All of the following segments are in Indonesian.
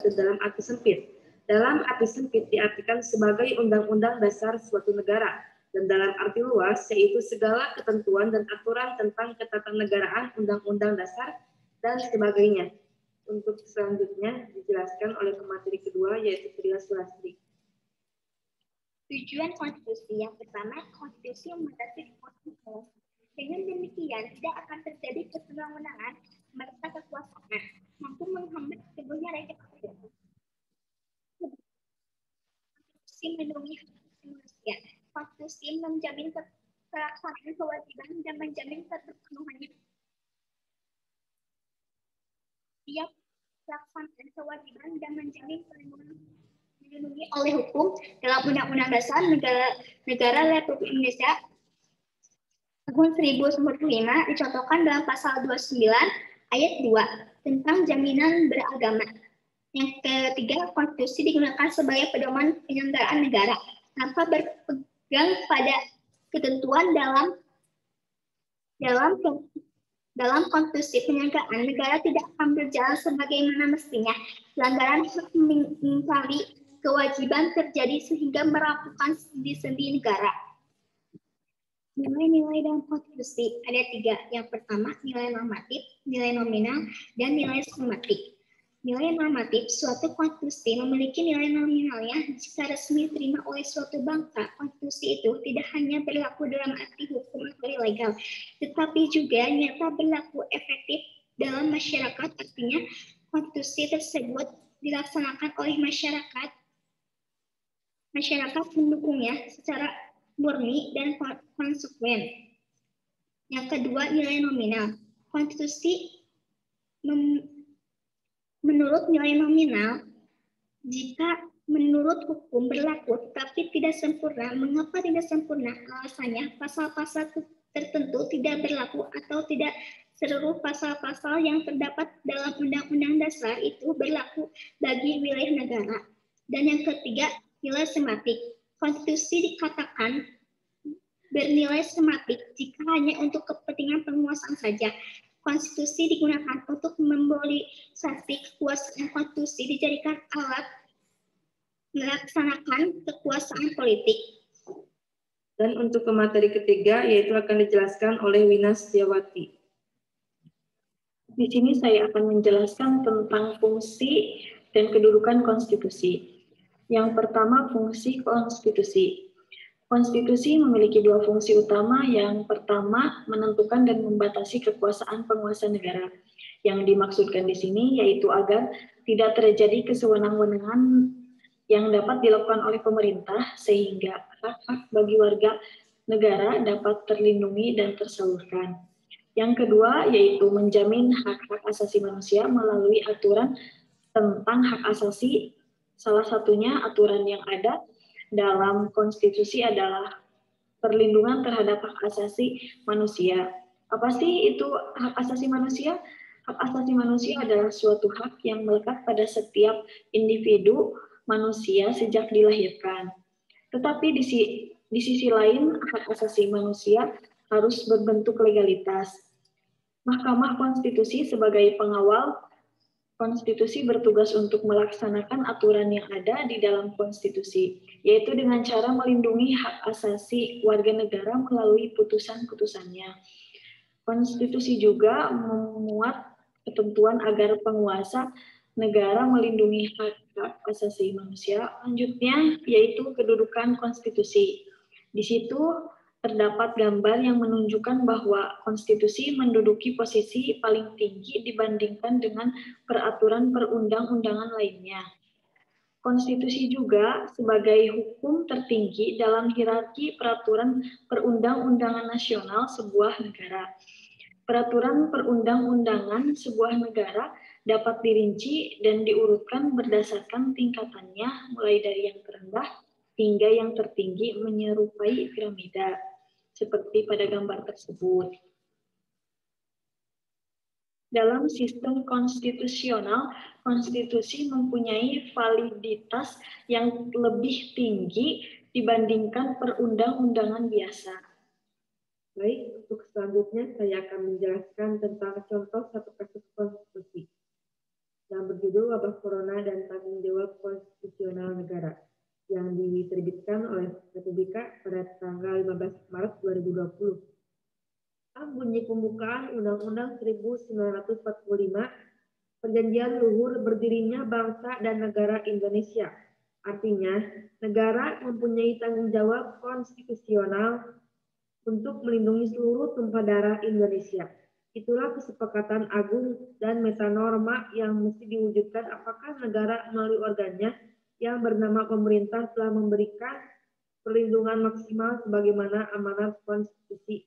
dalam arti sempit. Dalam arti sempit diartikan sebagai undang-undang dasar suatu negara, dan dalam arti luas yaitu segala ketentuan dan aturan tentang ketatanegaraan, undang-undang dasar, dan sebagainya. Untuk selanjutnya dijelaskan oleh pemateri kedua yaitu Tria Sulastri. Tujuan konstitusi yang pertama, konstitusi membatasi kekuasaan. Dengan demikian, tidak akan terjadi kesenangan merasa kekuasaan, mampu menghambat teguhnya rakyat. Konstitusi melindungi hak asasi manusia. Konstitusi menjamin pelaksanaan kewajiban dan menjamin terpenuhannya setiap pelaksanaan kewajiban dan menjamin perlindungan dilindungi oleh hukum dalam Undang-Undang Dasar Negara Republik Indonesia tahun 1945 dicontohkan dalam pasal 29 ayat 2 tentang jaminan beragama. Yang ketiga, konstitusi digunakan sebagai pedoman penyelenggaraan negara tanpa berpegang pada ketentuan dalam konstitusi penyelenggaraan negara tidak akan berjalan sebagaimana mestinya. Pelanggaran hak mengingkari kewajiban terjadi sehingga merampungkan sendi-sendi negara. Nilai-nilai dalam konstitusi ada 3. Yang pertama, nilai normatif, nilai nominal, dan nilai sistematik. Nilai normatif, suatu konstitusi memiliki nilai nominalnya jika resmi diterima oleh suatu bangsa. Konstitusi itu tidak hanya berlaku dalam arti hukum atau legal, tetapi juga nyata berlaku efektif dalam masyarakat. Artinya, konstitusi tersebut dilaksanakan oleh masyarakat mendukungnya secara murni dan konsekuen. Yang kedua, nilai nominal. Konstitusi menurut nilai nominal, jika menurut hukum berlaku tetapi tidak sempurna. Mengapa tidak sempurna? Alasannya, pasal-pasal tertentu tidak berlaku atau tidak seluruh pasal-pasal yang terdapat dalam Undang-Undang Dasar itu berlaku bagi wilayah negara. Dan yang ketiga, nilai sistematik. Konstitusi dikatakan bernilai sistematik jika hanya untuk kepentingan penguasaan saja. Konstitusi digunakan untuk membolisasi kekuasaan. Konstitusi dijadikan alat melaksanakan kekuasaan politik. Dan untuk pemateri ketiga yaitu akan dijelaskan oleh Wina Setiawati. Di sini saya akan menjelaskan tentang fungsi dan kedudukan konstitusi. Yang pertama, fungsi konstitusi. Konstitusi memiliki 2 fungsi utama. Yang pertama, menentukan dan membatasi kekuasaan penguasa negara. Yang dimaksudkan di sini yaitu agar tidak terjadi kesewenang-wenangan yang dapat dilakukan oleh pemerintah sehingga hak-hak bagi warga negara dapat terlindungi dan tersalurkan. Yang kedua yaitu menjamin hak-hak asasi manusia melalui aturan tentang hak asasi. Salah satunya aturan yang ada dalam konstitusi adalah perlindungan terhadap hak asasi manusia. Apa sih itu hak asasi manusia? Hak asasi manusia adalah suatu hak yang melekat pada setiap individu manusia sejak dilahirkan. Tetapi di sisi lain, hak asasi manusia harus berbentuk legalitas. Mahkamah Konstitusi sebagai pengawal konstitusi bertugas untuk melaksanakan aturan yang ada di dalam konstitusi, yaitu dengan cara melindungi hak asasi warga negara melalui putusan-putusannya. Konstitusi juga memuat ketentuan agar penguasa negara melindungi hak asasi manusia. Selanjutnya yaitu kedudukan konstitusi. Di situ terdapat gambar yang menunjukkan bahwa konstitusi menduduki posisi paling tinggi dibandingkan dengan peraturan perundang-undangan lainnya. Konstitusi juga sebagai hukum tertinggi dalam hierarki peraturan perundang-undangan nasional sebuah negara. Peraturan perundang-undangan sebuah negara dapat dirinci dan diurutkan berdasarkan tingkatannya, mulai dari yang terendah hingga yang tertinggi menyerupai piramida, seperti pada gambar tersebut. Dalam sistem konstitusional, konstitusi mempunyai validitas yang lebih tinggi dibandingkan perundang-undangan biasa. Baik, untuk selanjutnya saya akan menjelaskan tentang contoh satu kasus konstitusi. yang berjudul Wabah Corona dan Tanggung Jawab Konstitusional Negara yang diterbitkan oleh Republika pada tanggal 15 Maret 2020. Bunyi pembukaan Undang-Undang 1945, Perjanjian Luhur berdirinya bangsa dan negara Indonesia. Artinya, negara mempunyai tanggung jawab konstitusional untuk melindungi seluruh tumpah darah Indonesia. Itulah kesepakatan agung dan metanorma yang mesti diwujudkan apakah negara melalui organnya yang bernama pemerintah telah memberikan perlindungan maksimal sebagaimana amanat konstitusi.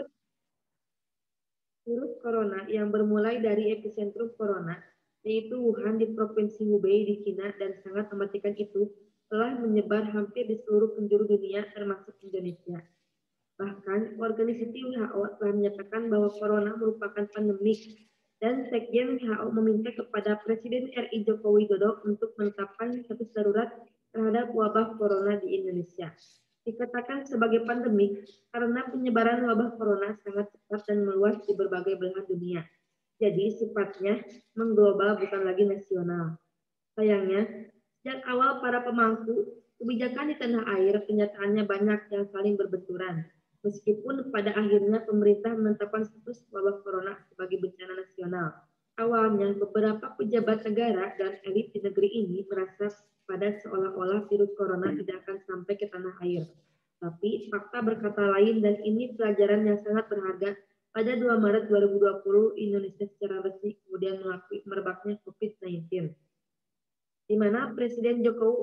Virus corona yang bermulai dari epicentrum corona, yaitu Wuhan di Provinsi Hubei di Cina dan sangat mematikan itu, telah menyebar hampir di seluruh penjuru dunia termasuk Indonesia. Bahkan, organisasi WHO telah menyatakan bahwa corona merupakan pandemik dan Sekjen WHO meminta kepada Presiden RI Joko Widodo untuk menetapkan status darurat terhadap wabah corona di Indonesia. Dikatakan sebagai pandemik karena penyebaran wabah corona sangat cepat dan meluas di berbagai belahan dunia. Jadi sifatnya mengglobal bukan lagi nasional. Sayangnya, sejak awal para pemangku kebijakan di tanah air kenyataannya banyak yang saling berbenturan. Meskipun pada akhirnya pemerintah menetapkan status wabah corona sebagai bencana nasional. Awalnya beberapa pejabat negara dan elit di negeri ini merasa pada seolah-olah virus corona tidak akan sampai ke tanah air. Tapi fakta berkata lain dan ini pelajaran yang sangat berharga. Pada 2 Maret 2020, Indonesia secara resmi kemudian mengakui merebaknya COVID-19. Di mana Presiden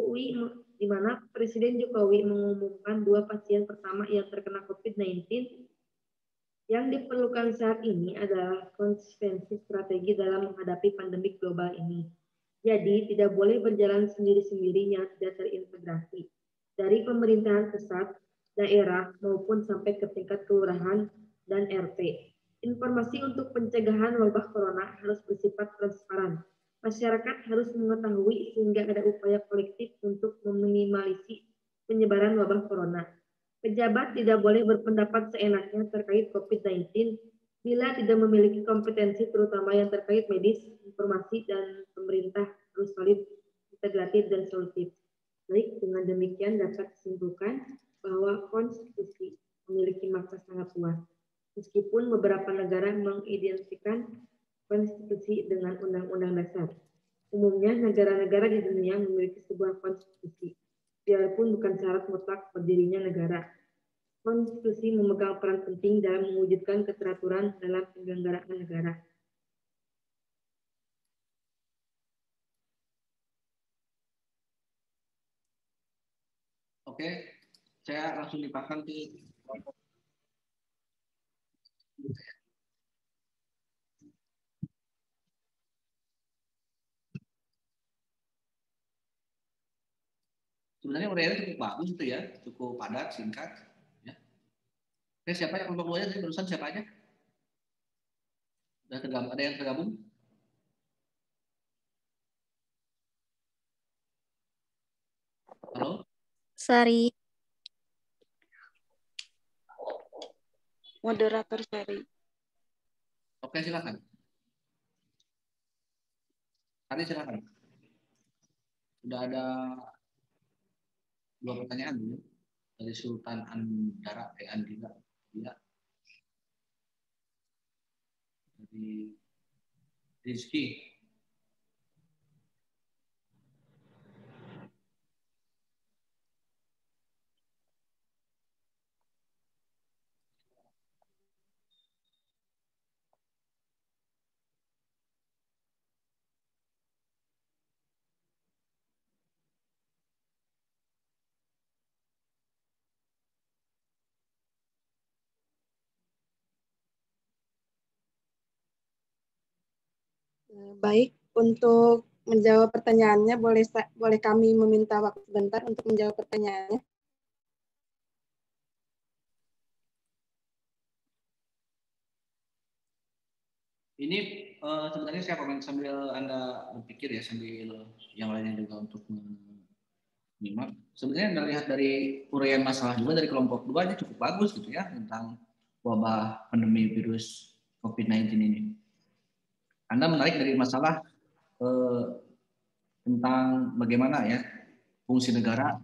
Jokowi mengumumkan 2 pasien pertama yang terkena COVID-19. Yang diperlukan saat ini adalah konsistensi strategi dalam menghadapi pandemi global ini. Jadi tidak boleh berjalan sendiri-sendiri yang tidak terintegrasi. Dari pemerintahan pusat, daerah, maupun sampai ke tingkat kelurahan dan RT. Informasi untuk pencegahan wabah corona harus bersifat transparan. Masyarakat harus mengetahui sehingga ada upaya kolektif untuk meminimalisasi penyebaran wabah corona. Pejabat tidak boleh berpendapat seenaknya terkait COVID-19 bila tidak memiliki kompetensi terutama yang terkait medis, informasi, dan pemerintah harus valid, integratif, dan solutif. Baik, dengan demikian dapat disimpulkan bahwa konstitusi memiliki makna sangat luas. Meskipun beberapa negara mengidentikan konstitusi dengan undang-undang dasar. Umumnya negara-negara di dunia memiliki sebuah konstitusi. Biarpun bukan syarat mutlak berdirinya negara. Konstitusi memegang peran penting dalam mewujudkan keteraturan dalam penyelenggaraan negara. Oke, saya langsung dipasang ke kelompok. Sebenarnya uraiannya cukup bagus itu ya, cukup padat, singkat. Ya. Oke, siapa yang kelompok 2-nya tadi barusan siapa aja? Ada yang tergabung? Halo? Sari. Moderator Sari. Oke, silakan. Sari, silakan. Sudah ada 2 pertanyaan dulu dari Sultan Andara Andila. Ya. Dari Rizky. Baik, untuk menjawab pertanyaannya, boleh kami meminta waktu sebentar untuk menjawab pertanyaannya. Ini sebenarnya saya komen sambil Anda berpikir ya, sambil yang lainnya juga untuk menyimak. Sebenarnya Anda lihat dari uraian masalah juga dari kelompok 2 ini cukup bagus gitu ya, tentang wabah pandemi virus COVID-19 ini. Anda menarik dari masalah tentang bagaimana ya fungsi negara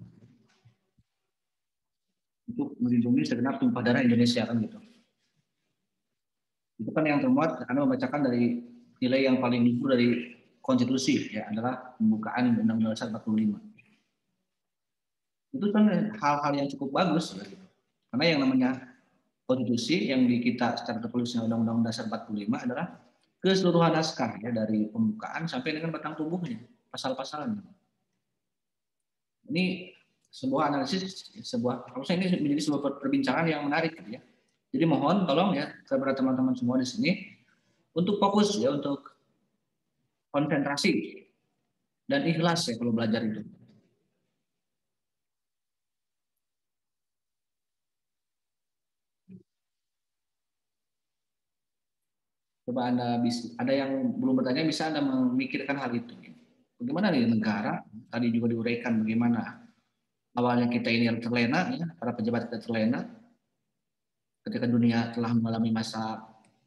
untuk melindungi segenap tumpah darah Indonesia kan gitu. Itu kan yang termuat karena membacakan dari nilai yang paling luhur dari konstitusi ya adalah pembukaan Undang-Undang Dasar 45. Itu kan hal-hal yang cukup bagus ya, gitu. Karena yang namanya konstitusi yang di kita secara tertulisnya Undang-Undang Dasar 45 adalah keseluruhan naskah ya dari pembukaan sampai dengan batang tubuhnya, pasal-pasalnya. Ini sebuah analisis, harusnya ini menjadi sebuah perbincangan yang menarik gitu ya. Jadi mohon tolong ya kepada teman-teman semua di sini untuk fokus ya, untuk konsentrasi dan ikhlas ya kalau belajar itu. Coba Anda bisa, ada yang belum bertanya bisa Anda memikirkan hal itu. Bagaimana nih negara? Tadi juga diuraikan bagaimana awalnya kita ini terlena, ya, para pejabat kita terlena ketika dunia telah mengalami masa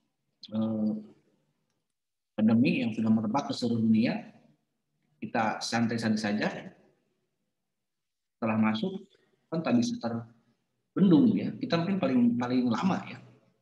pandemi yang sudah merebak ke seluruh dunia. Kita santai-santai saja. Setelah masuk kan tak bisa terbendung ya. Kita mungkin paling lama ya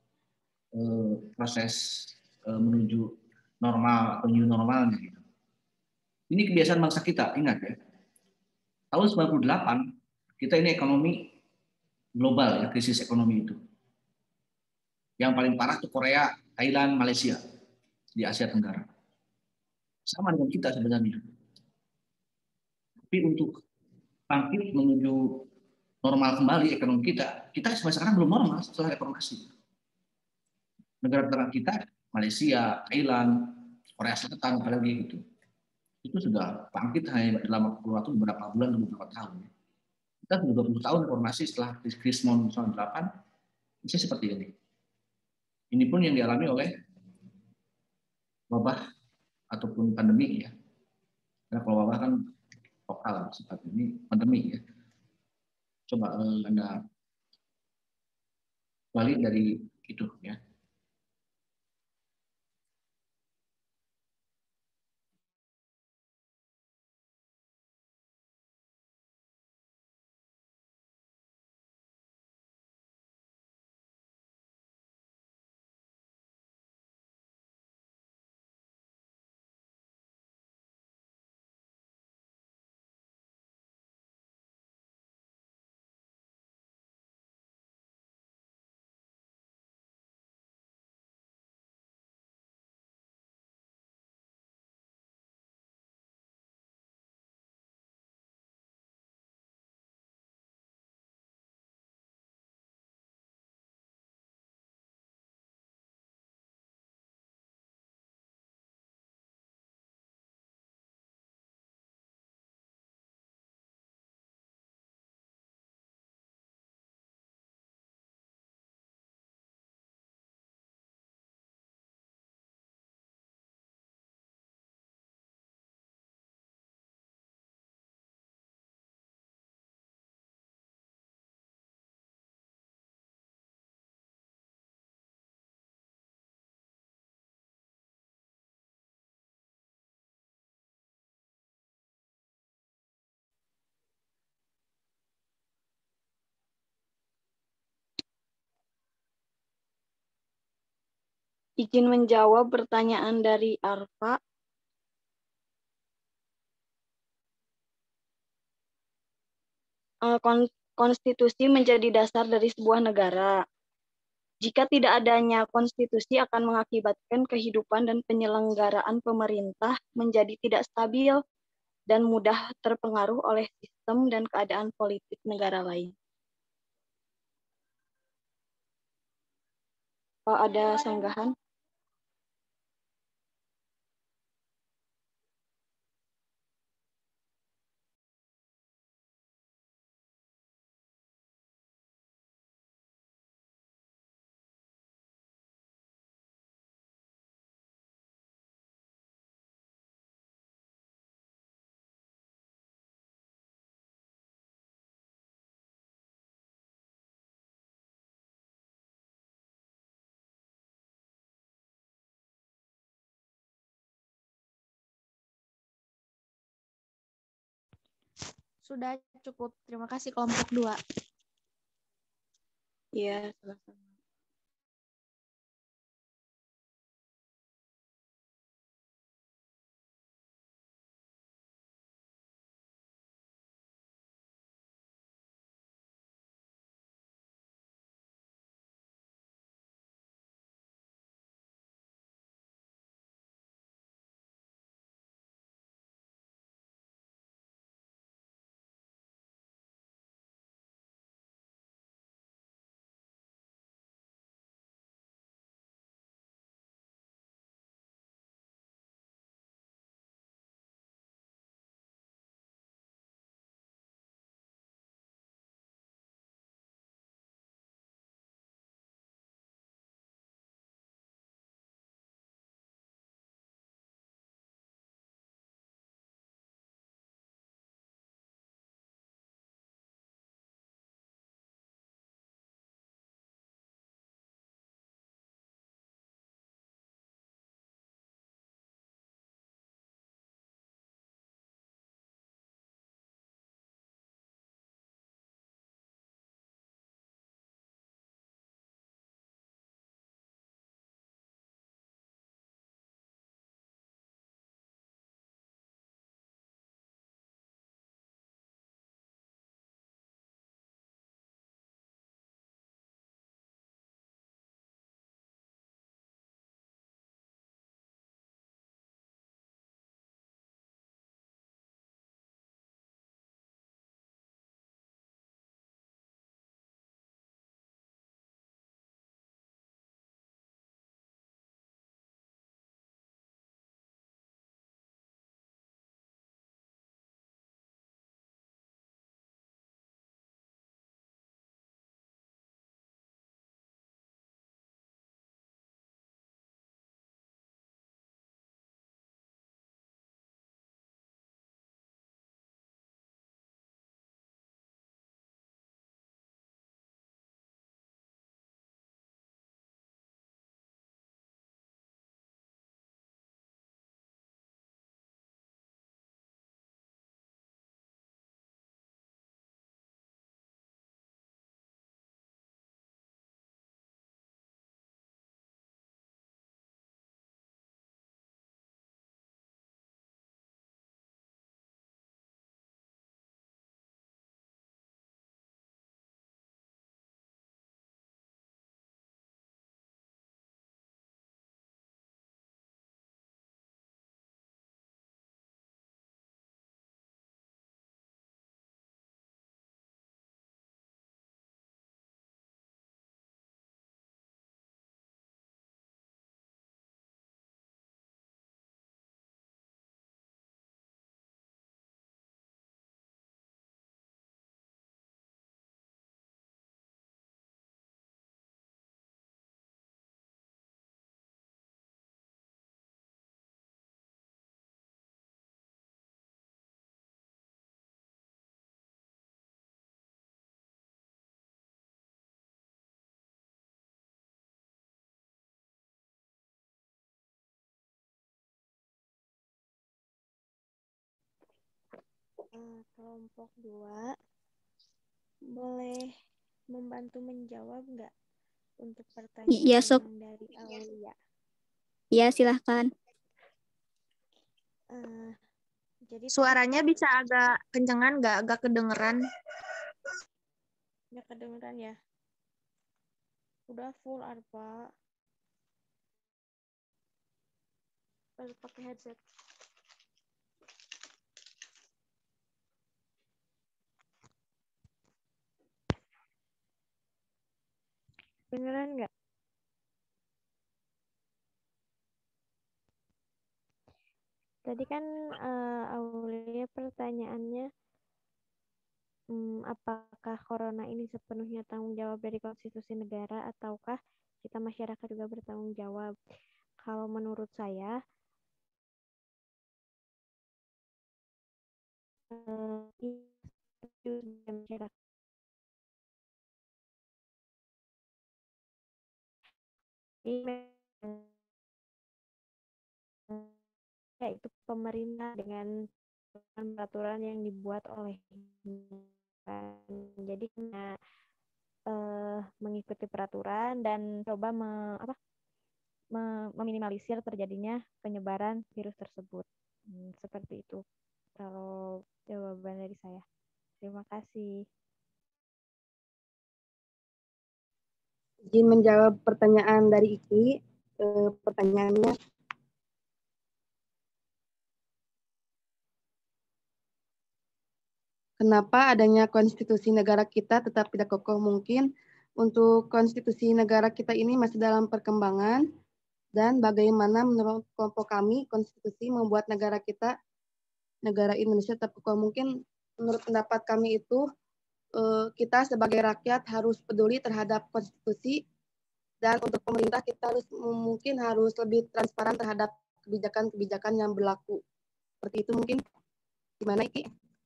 proses menuju normal atau new normalnya gitu. Ini kebiasaan bangsa kita, ingat ya. Tahun 98 kita ini ekonomi global ya, krisis ekonomi itu. Yang paling parah itu Korea, Thailand, Malaysia di Asia Tenggara. Sama dengan kita sebenarnya. Tapi untuk bangkit menuju normal kembali ekonomi kita sampai sekarang belum normal setelah reformasi. Negara tetangga kita, Malaysia, Thailand, Korea Selatan, apalagi gitu. Itu sudah bangkit hanya dalam waktu beberapa bulan atau beberapa tahun. Kita sudah 20 tahun reformasi setelah krisis 98 masih seperti ini. Ini pun yang dialami oleh wabah ataupun pandemi ya. Karena kalau wabah kan lokal seperti ini pandemi ya. Coba Anda balik dari itu ya. Izin menjawab pertanyaan dari Arfa. Konstitusi menjadi dasar dari sebuah negara. Jika tidak adanya konstitusi akan mengakibatkan kehidupan dan penyelenggaraan pemerintah menjadi tidak stabil dan mudah terpengaruh oleh sistem dan keadaan politik negara lain. Pak, ada sanggahan? Sudah cukup. Terima kasih kelompok 2. Iya, sama-sama. Kelompok 2 boleh membantu menjawab nggak untuk pertanyaan Iya, Sob. yang dari Aulia? Iya, silahkan. Jadi Suaranya bisa agak kencengan, nggak agak kedengeran. nggak kedengeran ya? Udah full Arpa. Harus pakai headset. Beneran nggak? Tadi kan Aulia pertanyaannya, apakah corona ini sepenuhnya tanggung jawab dari konstitusi negara ataukah kita masyarakat juga bertanggung jawab? Kalau menurut saya, masyarakat yaitu pemerintah dengan peraturan yang dibuat oleh jadi mengikuti peraturan dan coba meminimalisir terjadinya penyebaran virus tersebut. Seperti itu kalau jawaban dari saya. Terima kasih. Izin menjawab pertanyaan dari Iki. Pertanyaannya, kenapa adanya konstitusi negara kita tetap tidak kokoh? Mungkin untuk konstitusi negara kita ini masih dalam perkembangan, dan bagaimana menurut kelompok kami konstitusi membuat negara kita, negara Indonesia tetap kokoh. Mungkin menurut pendapat kami itu kita sebagai rakyat harus peduli terhadap konstitusi, dan untuk pemerintah kita mungkin harus lebih transparan terhadap kebijakan-kebijakan yang berlaku. Seperti itu mungkin. Gimana Iki?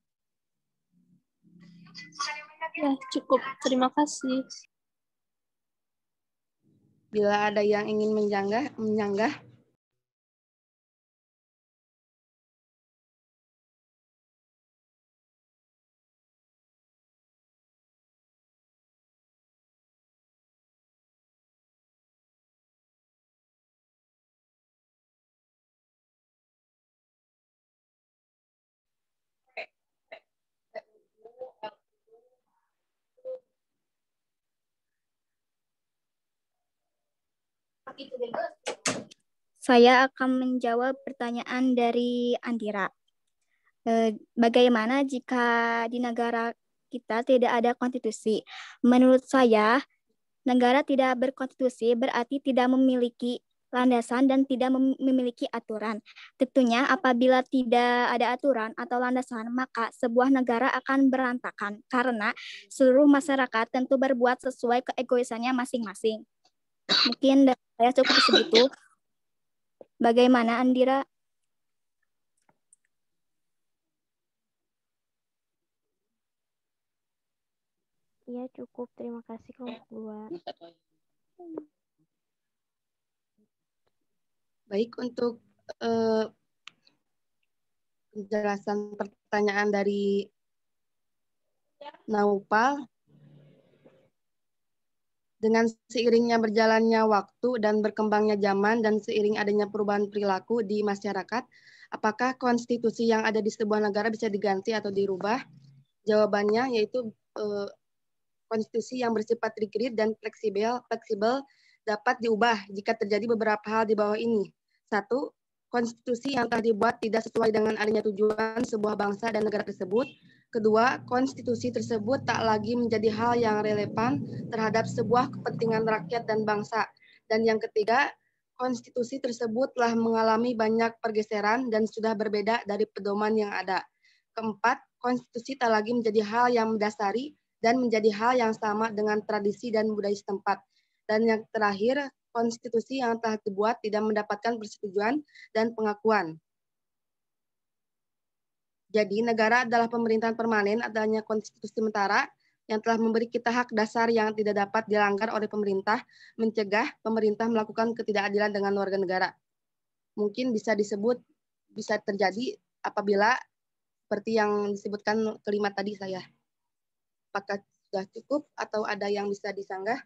Ya, cukup. Terima kasih. Bila ada yang ingin menyanggah. Saya akan menjawab pertanyaan dari Andira. Bagaimana jika di negara kita tidak ada konstitusi? Menurut saya, negara tidak berkonstitusi berarti tidak memiliki landasan dan tidak memiliki aturan. Tentunya apabila tidak ada aturan atau landasan, maka sebuah negara akan berantakan karena seluruh masyarakat tentu berbuat sesuai keegoisannya masing-masing. Mungkin dari saya cukup segitu. Bagaimana Andira? Iya cukup, terima kasih kelompok 2. Baik, untuk penjelasan pertanyaan dari Naupal, dengan seiringnya berjalannya waktu dan berkembangnya zaman dan seiring adanya perubahan perilaku di masyarakat, apakah konstitusi yang ada di sebuah negara bisa diganti atau dirubah? Jawabannya yaitu konstitusi yang bersifat rigid dan fleksibel dapat diubah jika terjadi beberapa hal di bawah ini. 1. Konstitusi yang telah dibuat tidak sesuai dengan adanya tujuan sebuah bangsa dan negara tersebut. Kedua, konstitusi tersebut tak lagi menjadi hal yang relevan terhadap sebuah kepentingan rakyat dan bangsa. Dan yang ketiga, konstitusi tersebut telah mengalami banyak pergeseran dan sudah berbeda dari pedoman yang ada. Keempat, konstitusi tak lagi menjadi hal yang mendasari dan menjadi hal yang sama dengan tradisi dan budaya setempat. Dan yang terakhir, konstitusi yang telah dibuat tidak mendapatkan persetujuan dan pengakuan. Jadi, negara adalah pemerintahan permanen, adanya konstitusi sementara yang telah memberi kita hak dasar yang tidak dapat dilanggar oleh pemerintah, mencegah pemerintah melakukan ketidakadilan dengan warga negara. Mungkin bisa terjadi apabila seperti yang disebutkan kelima tadi saya. Apakah sudah cukup atau ada yang bisa disanggah?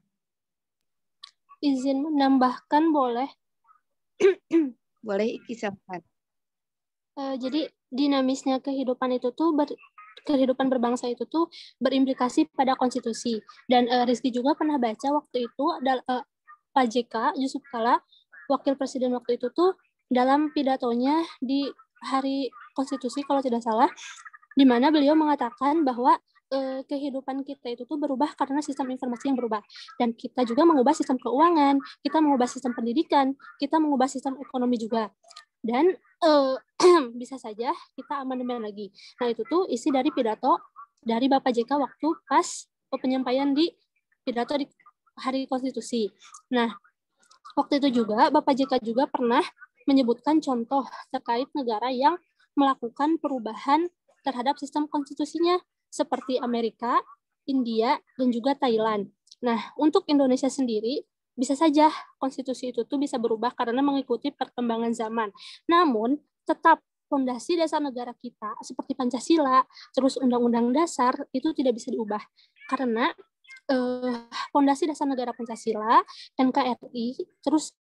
Izin menambahkan boleh? Boleh, Iki, silakan. Jadi dinamisnya kehidupan itu tuh kehidupan berbangsa itu tuh berimplikasi pada konstitusi. Dan Rizky juga pernah baca waktu itu Pak JK Yusuf Kala, wakil presiden waktu itu tuh dalam pidatonya di Hari Konstitusi kalau tidak salah, di mana beliau mengatakan bahwa kehidupan kita itu tuh berubah karena sistem informasi yang berubah. Dan kita juga mengubah sistem keuangan, kita mengubah sistem pendidikan, kita mengubah sistem ekonomi juga. Dan bisa saja kita amandemen lagi. Nah itu tuh isi dari pidato dari Bapak JK waktu pas penyampaian di pidato di Hari Konstitusi. Nah waktu itu juga Bapak JK juga pernah menyebutkan contoh terkait negara yang melakukan perubahan terhadap sistem konstitusinya seperti Amerika, India, dan juga Thailand. Nah, untuk Indonesia sendiri, bisa saja konstitusi itu tuh bisa berubah karena mengikuti perkembangan zaman. Namun, tetap fondasi dasar negara kita seperti Pancasila, terus Undang-Undang Dasar itu tidak bisa diubah karena fondasi dasar negara Pancasila, NKRI, terus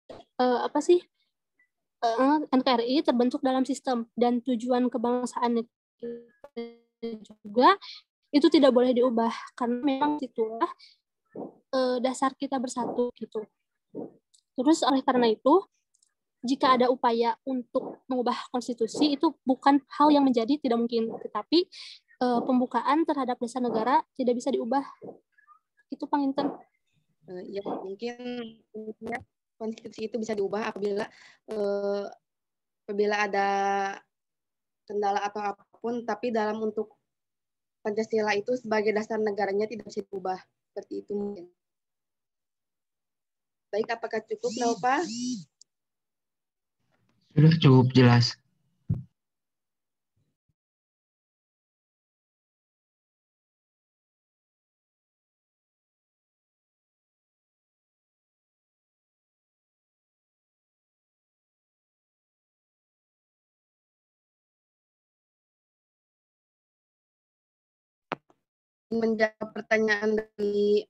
NKRI terbentuk dalam sistem dan tujuan kebangsaan juga itu tidak boleh diubah karena memang itulah dasar kita bersatu gitu. Terus oleh karena itu jika ada upaya untuk mengubah konstitusi itu bukan hal yang menjadi tidak mungkin, tetapi pembukaan terhadap dasar negara tidak bisa diubah. Itu Panginten. Ya mungkin konstitusi itu bisa diubah apabila ada kendala atau apapun, tapi dalam untuk Pancasila itu sebagai dasar negaranya tidak bisa diubah. Seperti itu mungkin. Baik, apakah cukup, Naupa? Sudah cukup jelas. Menjawab pertanyaan dari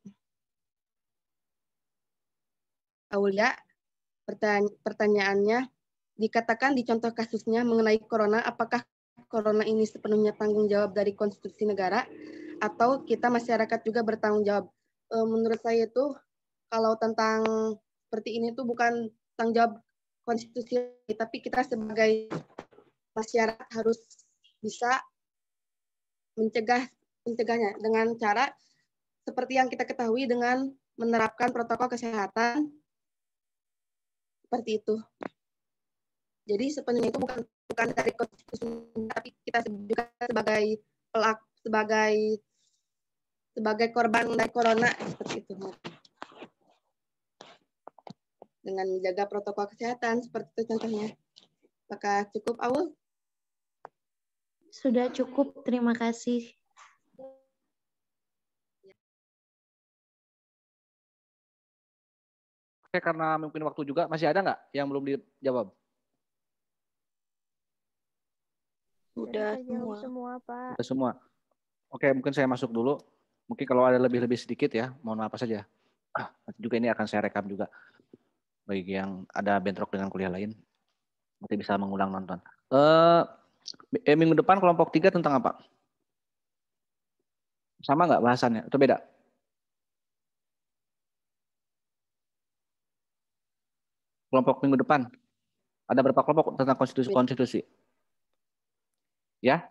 Aulia, pertanyaannya, dikatakan di contoh kasusnya mengenai corona, apakah corona ini sepenuhnya tanggung jawab dari konstitusi negara atau kita masyarakat juga bertanggung jawab? Menurut saya itu kalau tentang seperti ini tuh bukan tanggung jawab konstitusi, tapi kita sebagai masyarakat harus bisa mencegahnya dengan cara seperti yang kita ketahui dengan menerapkan protokol kesehatan seperti itu. Jadi sepenuhnya itu bukan dari konstitusi, tapi kita juga sebagai pelaku, sebagai korban dari corona seperti itu. Dengan menjaga protokol kesehatan seperti itu contohnya. Apakah cukup, Aul? Sudah cukup, terima kasih. Oke, karena mungkin waktu juga, masih ada nggak yang belum dijawab? Sudah semua, Pak. Sudah semua. Oke, mungkin saya masuk dulu. Mungkin kalau ada lebih sedikit ya, mohon maaf saja. Nanti juga ini akan saya rekam juga. Bagi yang ada bentrok dengan kuliah lain, nanti bisa mengulang nonton. Minggu depan kelompok 3 tentang apa? Sama nggak bahasannya? Atau beda? Kelompok minggu depan. Ada berapa kelompok tentang konstitusi? Ya?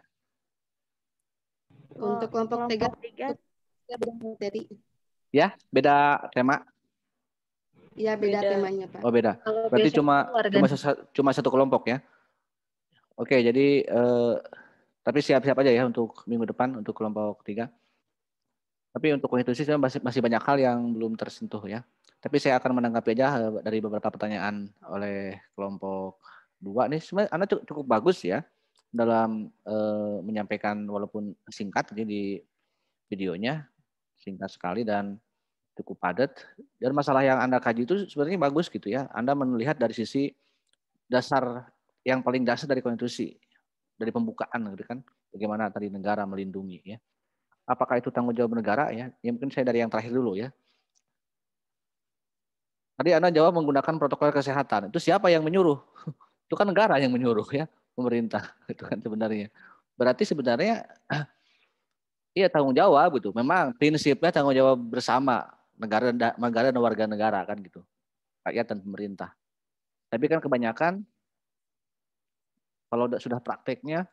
Untuk kelompok 3 beda materi. Ya, beda tema? Iya, beda temanya, Pak. Oh, beda. Berarti cuma satu kelompok ya? Oke, jadi tapi siap-siap aja ya untuk minggu depan untuk kelompok 3. Tapi untuk konstitusi masih banyak hal yang belum tersentuh ya. Tapi saya akan menanggapi aja dari beberapa pertanyaan oleh kelompok 2 nih. Sebenarnya Anda cukup bagus ya dalam menyampaikan walaupun singkat di videonya, singkat sekali dan cukup padat. Dan masalah yang Anda kaji itu sebenarnya bagus gitu ya. Anda melihat dari sisi dasar yang paling dasar dari konstitusi, dari pembukaan gitu kan, bagaimana tadi negara melindungi ya. Apakah itu tanggung jawab negara ya? Ya mungkin saya dari yang terakhir dulu ya. Tadi Anda jawab menggunakan protokol kesehatan. Itu siapa yang menyuruh? Itu kan negara yang menyuruh ya, pemerintah itu kan sebenarnya. Berarti sebenarnya iya tanggung jawab gitu. Memang prinsipnya tanggung jawab bersama negara dan warga negara kan gitu. Rakyat dan pemerintah. Tapi kan kebanyakan kalau sudah prakteknya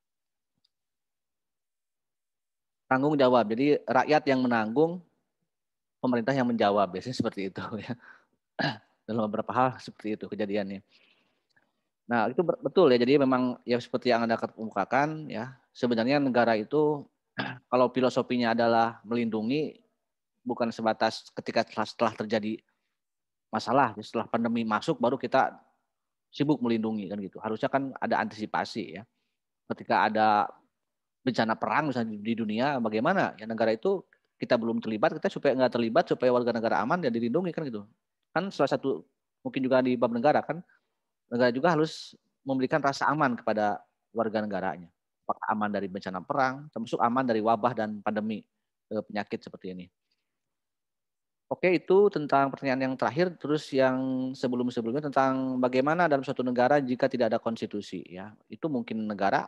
tanggung jawab. Jadi rakyat yang menanggung, pemerintah yang menjawab. Biasanya seperti itu ya. Dalam beberapa hal seperti itu kejadiannya. Nah, itu betul ya. Jadi memang ya seperti yang Anda kemukakan ya, sebenarnya negara itu kalau filosofinya adalah melindungi, bukan sebatas ketika setelah terjadi masalah, setelah pandemi masuk baru kita sibuk melindungi kan gitu. Harusnya kan ada antisipasi ya. Ketika ada bencana perang misalnya di dunia, bagaimana ya negara itu kita belum terlibat, kita supaya nggak terlibat, supaya warga negara aman dan dilindungi kan gitu. Kan salah satu mungkin juga di bab negara kan, negara juga harus memberikan rasa aman kepada warga negaranya. Apakah aman dari bencana perang, termasuk aman dari wabah dan pandemi penyakit seperti ini. Oke, itu tentang pertanyaan yang terakhir. Terus yang sebelumnya tentang bagaimana dalam suatu negara jika tidak ada konstitusi. Ya, itu mungkin negara,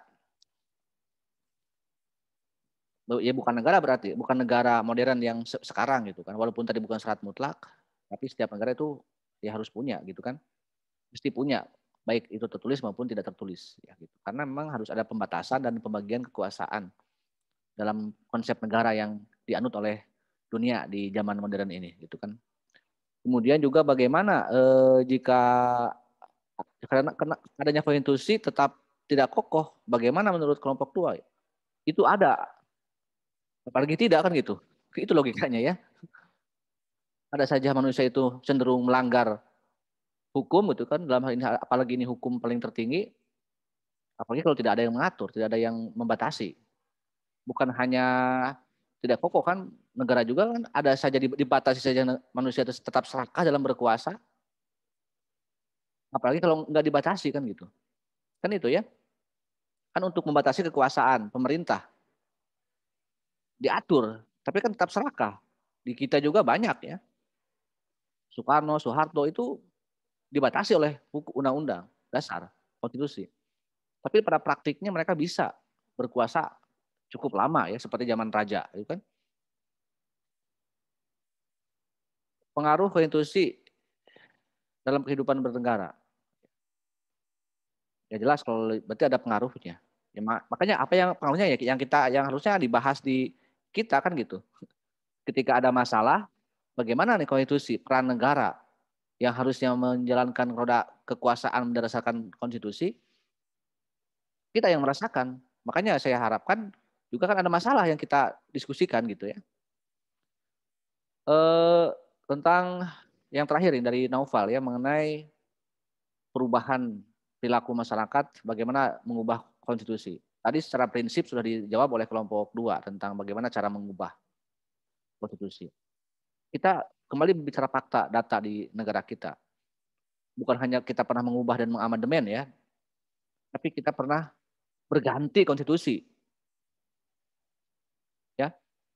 ya bukan negara berarti, bukan negara modern yang sekarang gitu kan. Walaupun tadi bukan syarat mutlak, tapi setiap negara itu ya harus punya gitu kan. Mesti punya, baik itu tertulis maupun tidak tertulis. Ya, gitu. Karena memang harus ada pembatasan dan pembagian kekuasaan dalam konsep negara yang dianut oleh dunia di zaman modern ini gitu kan. Kemudian juga bagaimana jika karena adanya konstitusi tetap tidak kokoh, bagaimana menurut kelompok 2? Itu ada, apalagi tidak kan gitu. Itu logikanya ya. Ada saja manusia itu cenderung melanggar hukum gitu kan, dalam hal ini apalagi ini hukum paling tertinggi, apalagi kalau tidak ada yang mengatur, tidak ada yang membatasi. Bukan hanya tidak kokoh kan, negara juga kan ada saja dibatasi saja manusia tetap serakah dalam berkuasa. Apalagi kalau nggak dibatasi kan gitu. Kan itu ya. Kan untuk membatasi kekuasaan pemerintah. Diatur, tapi kan tetap serakah. Di kita juga banyak ya. Soekarno, Soeharto itu dibatasi oleh undang-undang dasar, konstitusi. Tapi pada praktiknya mereka bisa berkuasa cukup lama ya, seperti zaman raja, itu kan. Pengaruh konstitusi dalam kehidupan bernegara. Ya jelas kalau berarti ada pengaruhnya. Ya, makanya apa yang pengaruhnya ya yang harusnya dibahas di kita kan gitu. Ketika ada masalah, bagaimana nih konstitusi, peran negara yang harusnya menjalankan roda kekuasaan berdasarkan konstitusi, kita yang merasakan. Makanya saya harapkan juga kan ada masalah yang kita diskusikan gitu ya. Tentang yang terakhir ini dari Naufal ya, mengenai perubahan perilaku masyarakat, bagaimana mengubah konstitusi. Tadi secara prinsip sudah dijawab oleh kelompok 2 tentang bagaimana cara mengubah konstitusi. Kita kembali berbicara fakta, data di negara kita. Bukan hanya kita pernah mengubah dan mengamandemen ya, tapi kita pernah berganti konstitusi. Ya.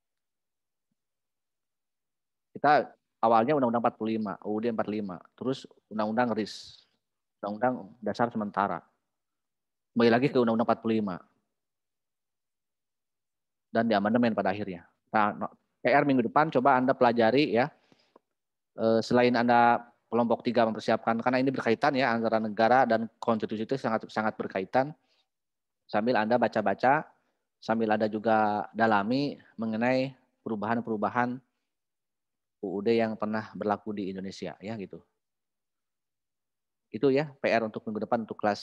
Kita awalnya Undang-Undang 45, UUD 45, terus Undang-Undang RIS, Undang-Undang Dasar Sementara. Kembali lagi ke Undang-Undang 45. Dan diamandemen pada akhirnya. Nah, PR minggu depan coba Anda pelajari ya. Selain Anda kelompok 3 mempersiapkan, karena ini berkaitan ya antara negara dan konstitusi itu sangat berkaitan. Sambil Anda baca-baca, sambil Anda juga dalami mengenai perubahan-perubahan UUD yang pernah berlaku di Indonesia ya gitu. Itu ya PR untuk minggu depan untuk kelas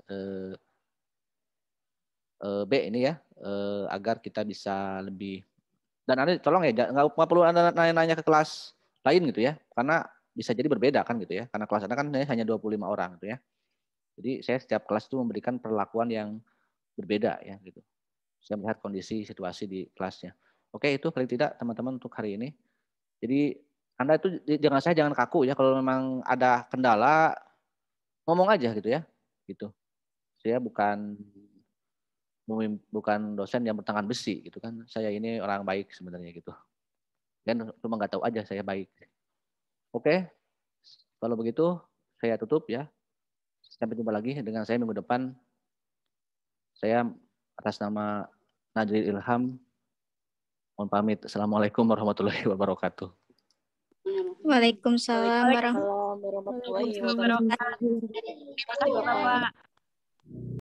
B ini ya, agar kita bisa lebih, dan Anda tolong ya nggak perlu Anda nanya-nanya ke kelas lain gitu ya, karena bisa jadi berbeda kan gitu ya, karena kelas Anda kan hanya 25 orang gitu ya. Jadi saya setiap kelas itu memberikan perlakuan yang berbeda ya gitu. Saya melihat kondisi situasi di kelasnya. Oke, itu paling tidak teman-teman untuk hari ini. Jadi Anda itu jangan kaku ya, kalau memang ada kendala ngomong aja gitu ya. Gitu. Saya bukan dosen yang bertangan besi gitu kan. Saya ini orang baik sebenarnya gitu. Dan cuma nggak tahu aja saya baik. Oke. Kalau begitu saya tutup ya. Sampai jumpa lagi dengan saya minggu depan. Saya atas nama Najril Ilham mohon pamit. Assalamualaikum warahmatullahi wabarakatuh. Waalaikumsalam warahmatullahi wabarakatuh. Terima kasih Bapak.